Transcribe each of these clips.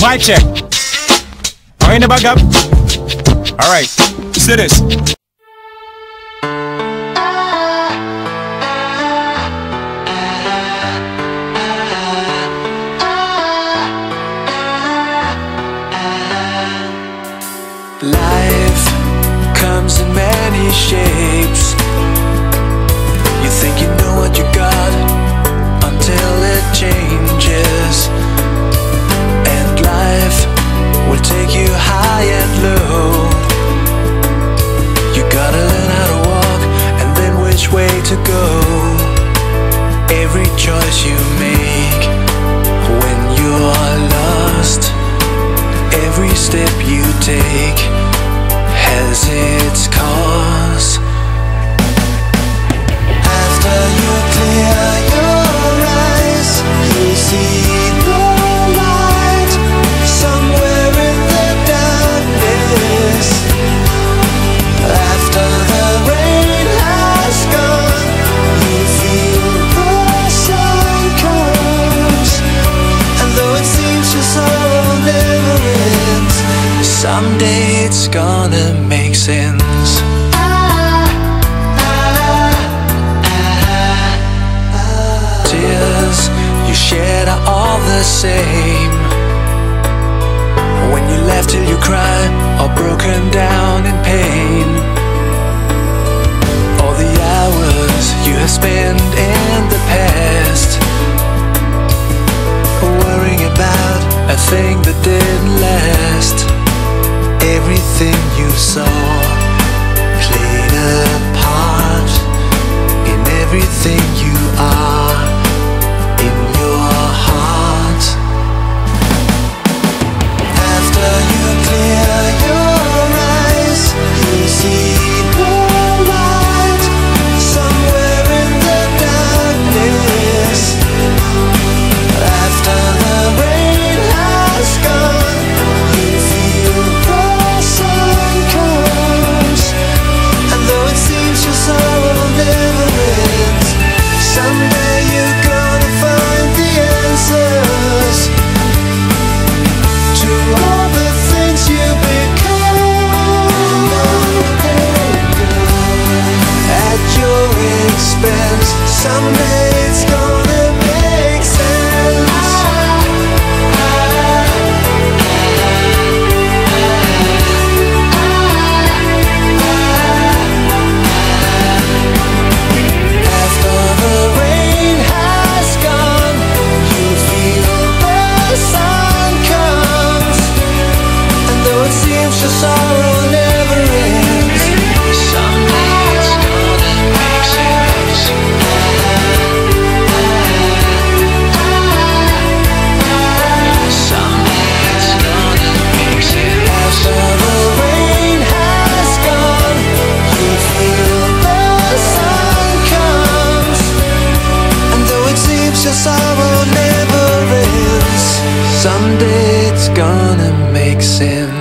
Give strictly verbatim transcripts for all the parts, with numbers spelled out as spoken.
Mic check. Are in the back up? Alright, say this. Life comes in many shapes. You think you know what you got until it changes. And life will take you high and low. You gotta learn how to walk and then which way to go. Every choice you make when you're lost, every step you take has its cause. After you clear your eyes, you see the light somewhere in the darkness. After the rain has gone, you feel the sun comes. And though it seems your sorrow never ends, someday it's gonna make sense. Tears you shed are all the same. When you laugh till you cry, or broken down in pain. All the hours you have spent in the past, worrying about a thing that didn't last. Everything you saw played a part in everything you are, in your heart. After you clear your eyes, you see the light somewhere in the darkness. After the rain has gone, you feel the sun comes. And though it seems your sorrow never ends, someday you're gonna find the answers to all the things you become. At your expense, someday it's gonna make sense. After the rain has gone, you feel the sun comes. And though it seems your sorrow never ends, someday it's gonna make sense. Someday it's gonna make sense. After the rain has gone, you feel the sun comes. And though it seems your sorrow never ends, someday it's gonna make sense.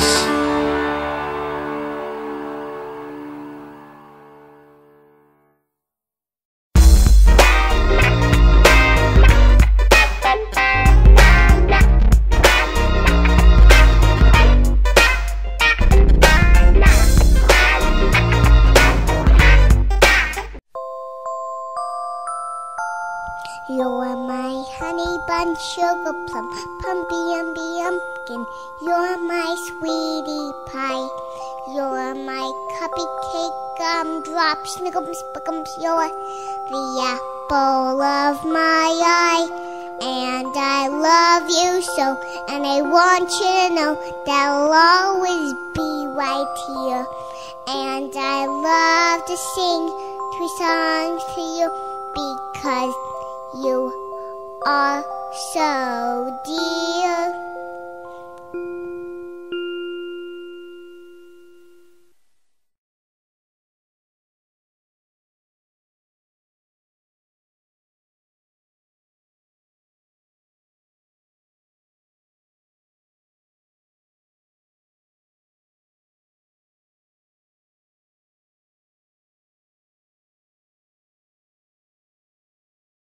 You're my honey bun, sugar plum, pumpy umby umpkin. You're my sweetie pie. You're my cupcake, gumdrop, snickums, spickums. You're the apple of my eye. And I love you so, and I want you to know that I'll always be right here. And I love to sing two songs to you because you are so dear.